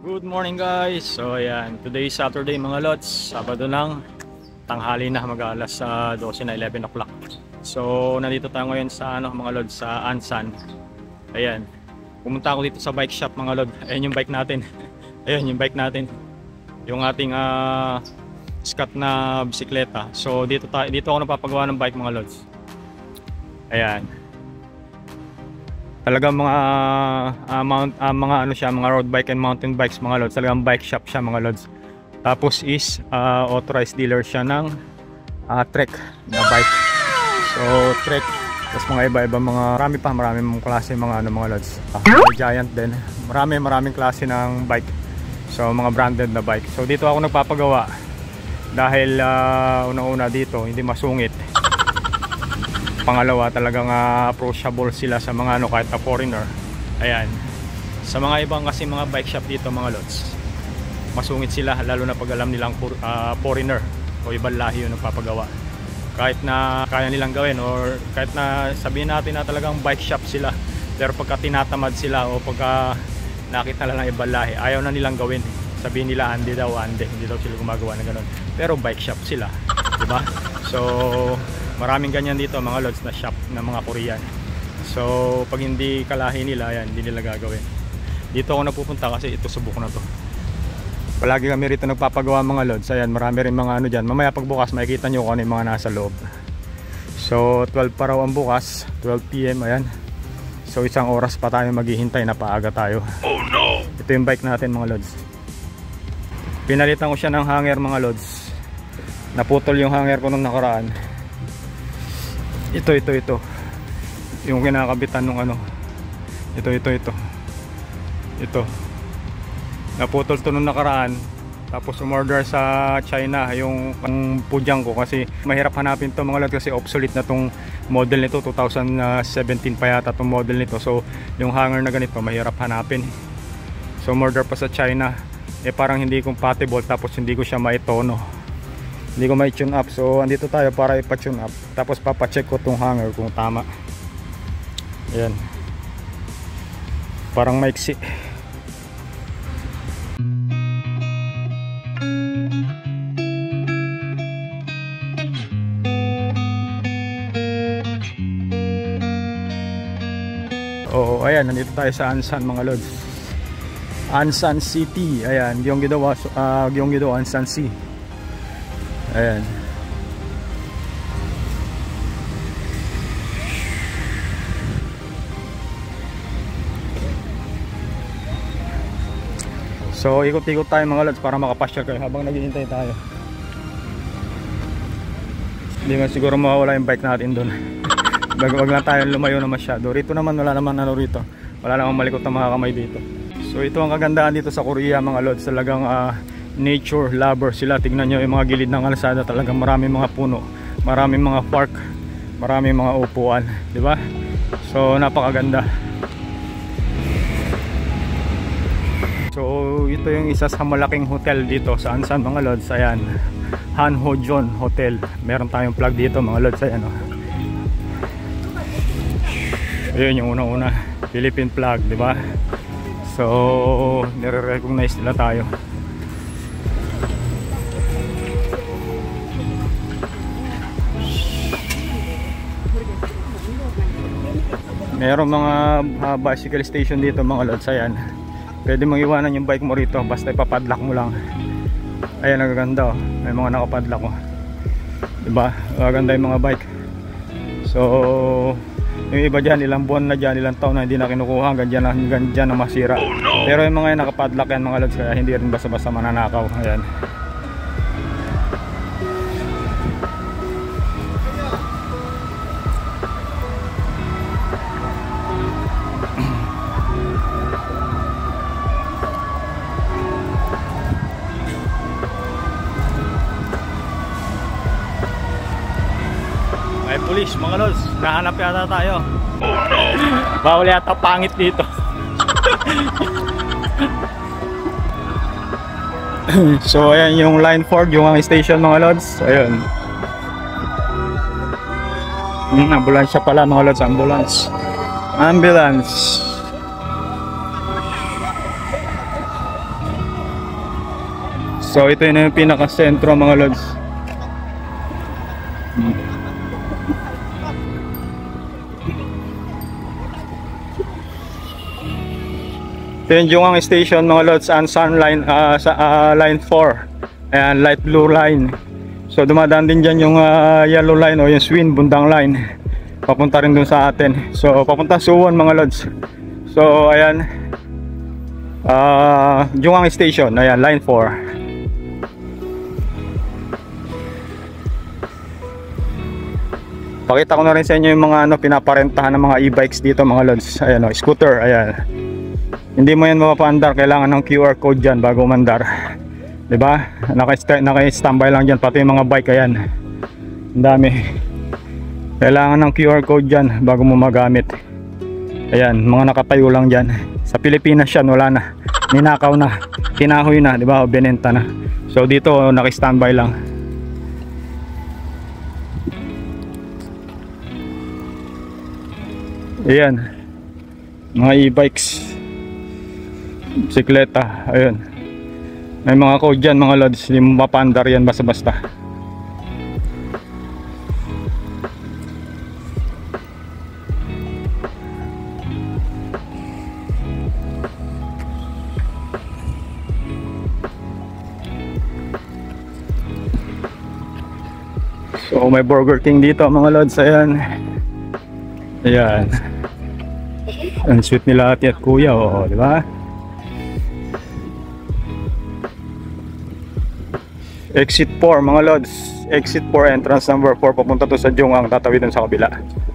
Good morning guys. So ayan, today is Saturday mga lods. Sabado lang, tanghali na, mag-alas 12 na 11 o'clock. So nandito tayo ngayon sa mga lods, sa Ansan. Ayan. Pumunta ako dito sa bike shop mga lod. Ayan yung bike natin. Ayan yung bike natin. Yung ating scat na bisikleta. So dito ako napapagawa ng bike mga lods. Ayan. Talagang mga mga road bike and mountain bikes mga lods. Talagang bike shop siya mga lods. Tapos is authorized dealer siya ng Trek na bike. So Trek, tapos mga iba-iba maraming klase mga lods. Giant din. Maraming klase ng bike. So mga branded na bike. So dito ako nagpapagawa dahil una-una dito hindi masungit. Pangalawa, talagang approachable sila sa mga kahit na foreigner. Ayan. Sa mga ibang kasi mga bike shop dito mga lods, masungit sila lalo na pag alam nilang foreigner o ibang lahi yung nagpapagawa. Kahit na kaya nilang gawin or kahit na sabihin natin na talagang bike shop sila, pero pagka tinatamad sila o pagka nakita lang ibang lahi, ayaw na nilang gawin. Sabihin nila hindi daw sila gumagawa ng ganun. Pero bike shop sila, di ba? So maraming ganyan dito mga lods na shop na mga Korean. So pag hindi kalahi nila, yan, hindi nila gagawin. Dito ako napupunta kasi ito subok na to. Palagi kami rito nagpapagawa mga lods. Ayan, marami rin mga dyan. Mamaya pagbukas makikita nyo kung ano yung mga nasa loob. So 12 pa raw ang bukas, 12 PM, ayan. So isang oras pa tayo maghihintay na paaga tayo. Oh no! Ito yung bike natin mga lods. Pinalitan ko siya ng hanger mga lods. Naputol yung hanger ko nung nakaraan. Ito yung kinakabitan nung ito naputol to nung nakaraan. Tapos umorder sa China yung pudyang ko kasi mahirap hanapin to mga lods kasi obsolete na tong model nito. 2017 pa yata tong model nito. So yung hanger na ganito mahirap hanapin. So umorder pa sa China, parang hindi compatible, tapos hindi ko siya maitono, hindi ko mai-tune up. So andito tayo para ipa-tune up. Tapos papacheck ko tong hanger kung tama. Ayan. Parang maiksi. Oo, ayan, nandito tayo sa Ansan mga lods. Ansan City. Ayan, Gyeonggi-do Ansan Sea. Ayan. So ikot-ikot tayo mga lods para makapasyal kayo habang naghihintay tayo. Hindi man siguro mawawala yung bike natin doon. Wag lang tayo lumayo na masyado. Rito naman wala naman rito. Wala namang malikot na mga kamay dito. So ito ang kagandahan dito sa Korea mga lods. Talagang nature lover sila. Tignan nyo yung mga gilid ng kalsada, talagang maraming mga puno, maraming mga park, maraming mga upuan, di ba? So napakaganda. So ito yung isa sa malaking hotel dito sa Ansan mga lods. Ayan, Hanhojon Hotel. Meron tayong plug dito mga lods. Ayan, oh. Ayun yung una Philippine flag, di ba? So nire-recognize nila tayo. Mayroong mga bicycle station dito mga lods. Ayan, pwede mong iwanan yung bike mo rito basta ipapadlock mo lang. Ayan, nagaganda, oh. May mga nakapadlock, oh. Diba? Maganda yung mga bike. So yung iba dyan, ilang buwan na dyan, ilang taon na hindi na kinukuha, hanggang dyan na masira. Oh, no! Pero yung mga yan nakapadlock yan mga lods, kaya hindi rin basta-basta mananakaw. Ayan. Police mga lods, nahanap yata tayo. Oh no! Bawal yata pangit dito. So ayan yung line 4, yung station mga lods. Ayun. Ambulansya pala mga lods, ambulance. So ito yun yung pinaka-sentro mga lods. Ito yung Jungang Station mga lods, Ansan line, line 4. Ayan, light blue line. So dumadaan din dyan yung yellow line o yung Swin Bundang line. Papunta rin dun sa atin. So papunta Suwon mga lods. So ayan, Jungang Station, ayan, line 4. Pakita ko na rin sa inyo yung mga pinaparentahan ng mga e-bikes dito mga lods. Ayan scooter, ayan. Hindi mo yan mapapaandar, kailangan ng QR code dyan bago umandar. Diba? Naka-standby lang dyan, pati yung mga bike, ayan. Ang dami. Kailangan ng QR code dyan bago mo magamit. Ayan, mga nakatayo lang dyan. Sa Pilipinas yan, wala na. Ninakaw na, kinahoy na, diba? O binenta na. So dito, naka-standby lang. Ayan, mga e-bikes, bisikleta, ayun. May mga code dyan mga lods, hindi mo mapandar yan basta-basta. So may Burger King dito mga lods, ayan. Ayan. Ang sweet nila ate at kuya, oo, di ba? Exit 4 mga lods. Exit 4, entrance number 4, papunta to sa Jungang, tatawid dun sa kabila.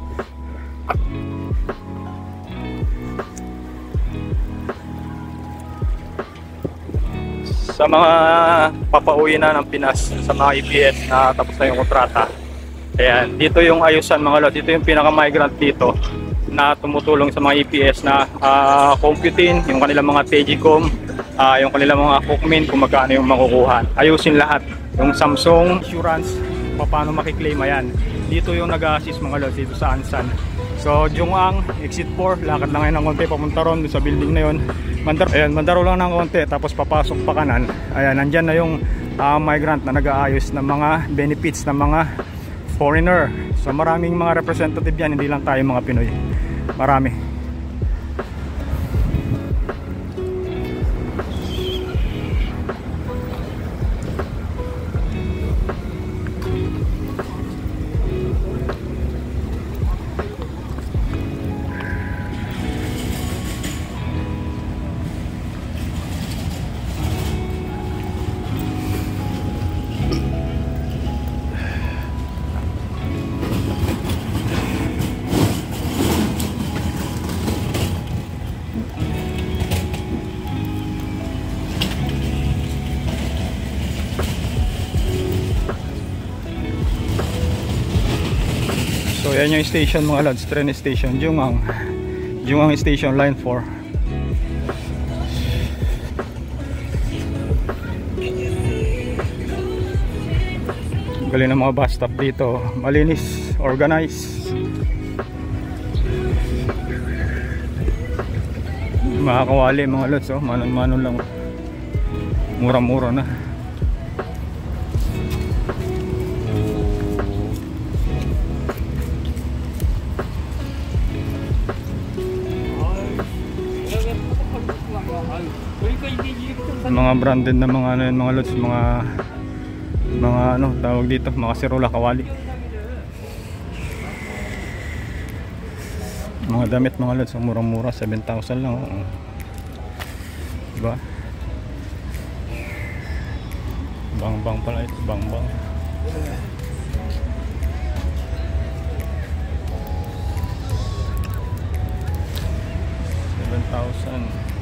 Sa mga papauwi na ng Pinas, sa mga EPS na tapos na yung kontrata, ayan, dito yung ayusan mga lods. Dito yung pinaka-migrant dito na tumutulong sa mga EPS na computing yung kanilang mga Tegicom, yung kanilang mga cookmin, kung magkano yung makukuha. Ayusin lahat. Yung Samsung insurance, paano makiklaim, ayan. Dito yung nag-assist mga lods dito sa Ansan. So Jungang, exit 4, lakad lang ngayon ng konti papunta ron sa building na yun. Ayan, mandaro lang ng konti, tapos papasok pa kanan. Ayan, nandyan na yung migrant na nag-aayos ng mga benefits ng mga foreigner. So maraming mga representative yan, hindi lang tayo mga Pinoy. Marami. So yan yung station mga lods, train station, Jungang station, line 4. Galing ng mga bus stop dito, malinis, organized. Makakawali mga lods, oh, manon-manon lang, mura-mura na. Mga branded na mga ano yan mga lods, mga ano tawag dito, mga sirola, kawali, mga damit mga lods, murang-mura, 7,000 lang, oh. Diba? Bang-bang pala ito, bang-bang. $7,000.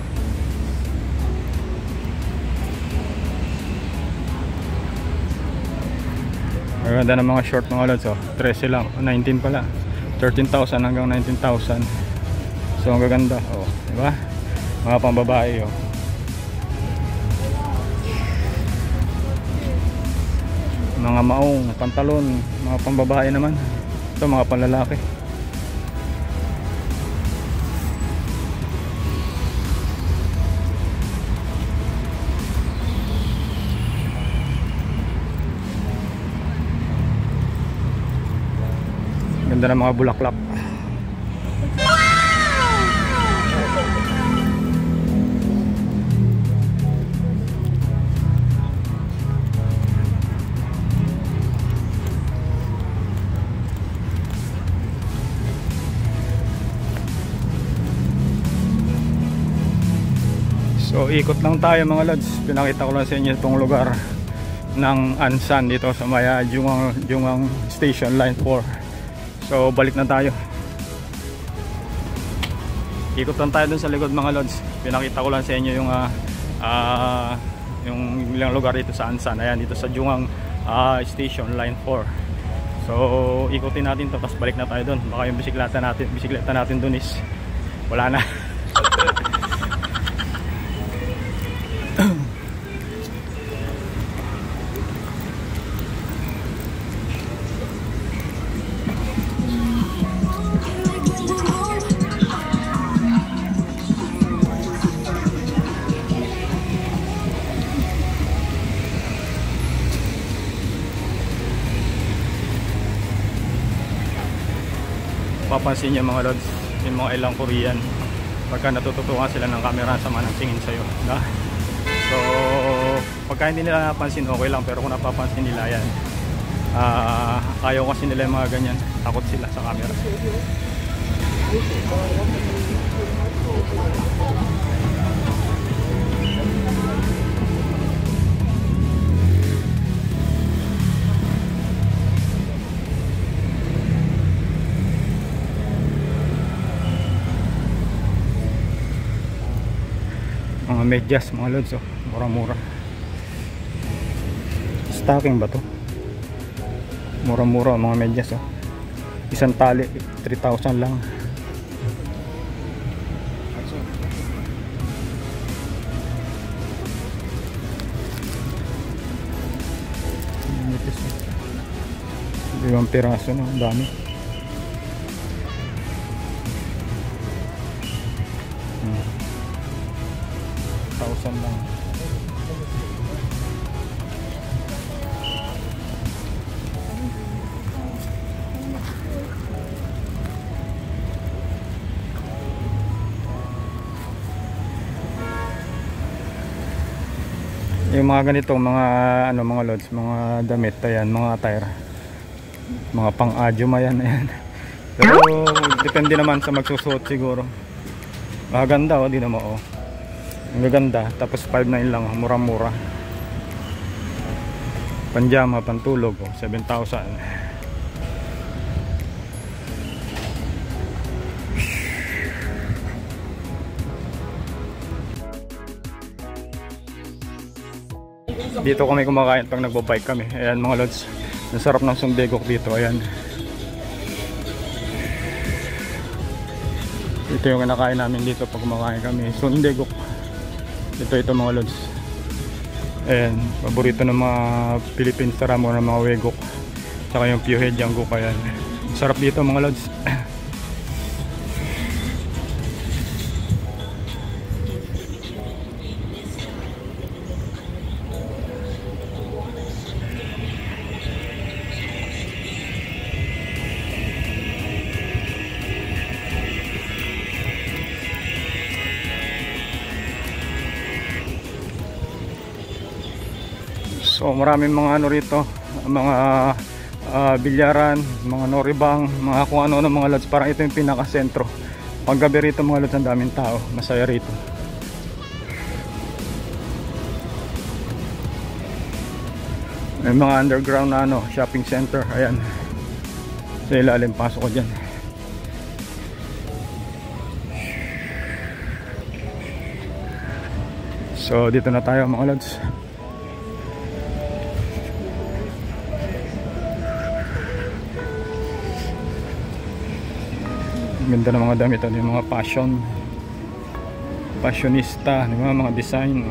Maganda ng mga short mga lods, oh. 13 lang, 19 pala, 13,000 hanggang 19,000. So ang gaganda, oh, diba? Mga pambabae, oh. Mga maong pantalon, mga pambabae naman. Ito mga panlalaki. Ganda ng mga bulaklak. So ikot lang tayo mga lods. Pinakita ko lang sa inyo itong lugar ng Ansan dito sa Maya Jungang Station Line 4. So balik na tayo. Ikot lang tayo dun sa likod mga lods. Pinakita ko lang sa inyo yung ilang lugar dito sa Ansan. Ayan, dito sa Jungang Station Line 4. So ikutin natin to, tapos balik na tayo dun. Baka yung bisikleta natin dun is wala na. Papansin niyo mga lods, yung mga ilang Korean, pagka natututukan sila ng camera, sama ng tingin sa'yo, na? So pagka hindi nila napansin, okay lang, pero kung napapansin nila yan, ayaw kasi nila yung mga ganyan, takot sila sa camera. Mga medyas mga lods, oh, mura-mura. Stocking ba to? Mura-mura mga medyas, oh. Isang tali 3,000 lang. Limang piraso na, dami. Lang. Yung mga ganitong mga mga lods, mga damit, ayan, mga attire, mga pang-adyuma yan, ayan. Pero depende naman sa magsusuot siguro. Maganda, oh, di naman, oh. Ang gaganda, tapos 5,900 lang, mura-mura. Panjama, pantulog, 7,000. Dito kami kumakain pag nagbo-bike kami. Ayan mga lods, ang sarap ng sundegok dito, ayan. Ito yung kinakain namin dito pag kumakain kami, sundegok. Ito mga lods. Ayan, paborito ng mga Philippine saramo ng mga wegok. Saka yung pewhead jangguk, ayan. Sarap dito mga lods. So maraming mga rito, mga bilyaran, mga noribang, mga kung ano mga lods. Parang ito yung pinaka-sentro. Pag gabi rito mga lods, ang daming tao, masaya rito. May mga underground na shopping center, ayan. Sa ilalim, pasok ko dyan. So dito na tayo mga lods. Ganda ng mga damit, yung mga fashionista, yung mga design.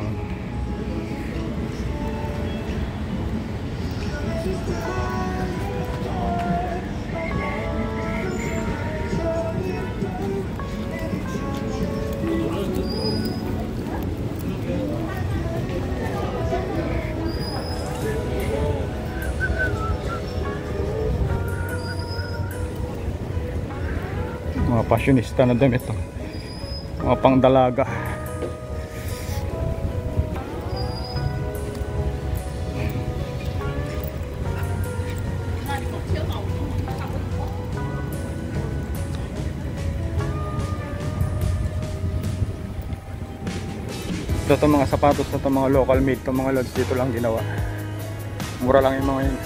fashionista na damit to. Mga pangdalaga. Ito mga sapatos na ito, mga local made ito mga lods, dito lang ginawa. Mura lang yung mga yun.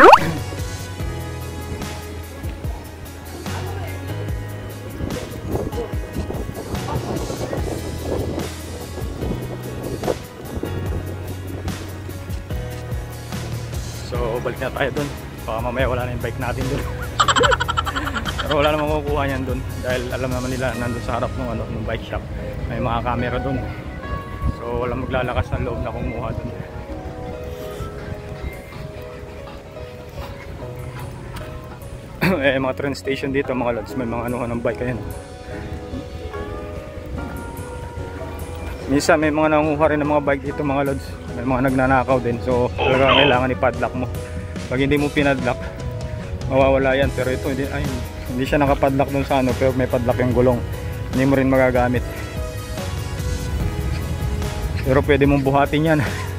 So balik na tayo dun. Baka mamaya wala na yung bike natin dun. Pero wala namang kukuha niyan dun, dahil alam naman nila nandun sa harap ng bike shop may mga camera dun. So walang maglalakas ng loob na kumuha dun. Mga train station dito mga lods, may mga anuhan ng bike. Ayan. Minsan may mga nanguha rin ng mga bike dito mga lods. May mga nagnanakaw din. So talaga kailangan i-padlock mo. Pag hindi mo pinadlock, mawawala yan. Pero ito hindi siya nakapadlock dun sa ano, pero may padlock yung gulong. Hindi mo rin magagamit. Pero pwede mong buhatin yan.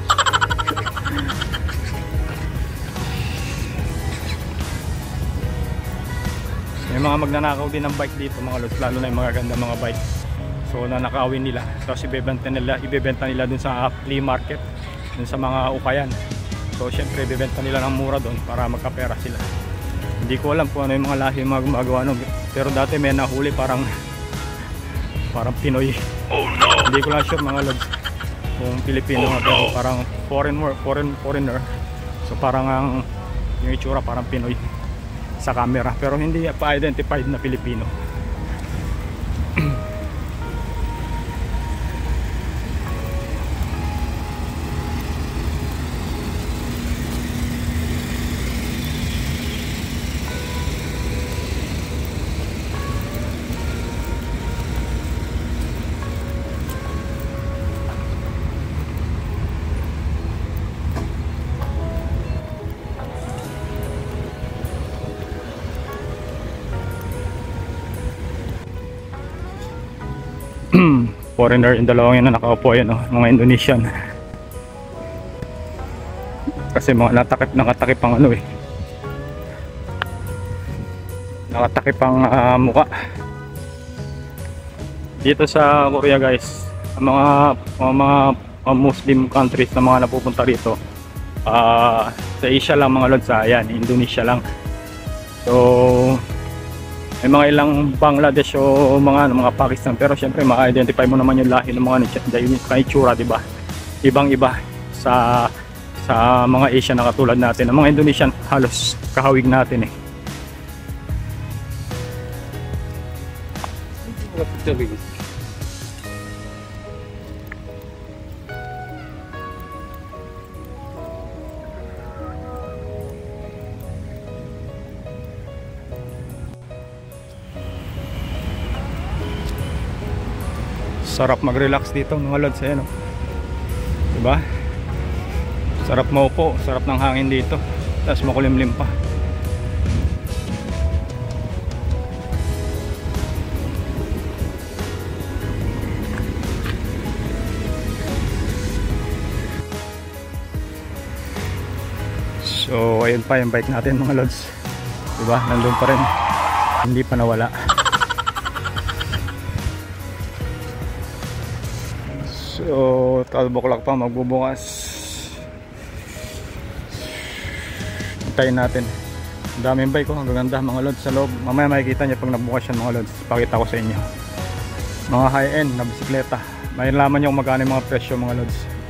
May mga magnanakaw din ng bike dito mga lods, lalo na yung mga ganda mga bike. So nanakawin nila, tapos ibebenta nila dun sa flea market, dun sa mga ukayan. So syempre ibebenta nila ng mura dun para magkapera sila. Hindi ko alam kung ano yung mga lahi mga gumagawa nun. Pero dati may nahuli parang Pinoy. Oh no! Hindi ko lang sure mga lods kung Pilipino nga, pero parang foreigner. So parang yung itsura parang Pinoy sa camera, pero hindi pa identified na Pilipino. Foreigner yung dalawang yun na nakaupo, yun, mga Indonesian. Kasi mga nakatakip ang ano nakatakip ang muka. Dito sa Korea guys, ang mga Muslim countries na mga napupunta rito, sa Asia lang mga lods, ayan, Indonesia lang. So may mga ilang Bangladesh o mga Pakistan, pero syempre ma-identify mo naman yung lahi ng mga itsura, diba? Ibang-iba sa mga Asian na katulad natin. Ang mga Indonesian halos kahawig natin Sarap mag-relax dito mga lods, ayan diba? Sarap maupo, sarap ng hangin dito, tapos makulimlim pa. So ayun pa yung bike natin mga lods, diba? Nandun pa rin, hindi pa nawala. So 12 o'clock pa magbubukas. Hintayin natin. Ang daming bike ko, ang gaganda mga lods sa loob. Mamaya makikita niyo pag nabukas yan mga lods. Pakita ko sa inyo. Mga high-end na bisikleta. May laman niyo kung magkano yung mga presyo mga lods.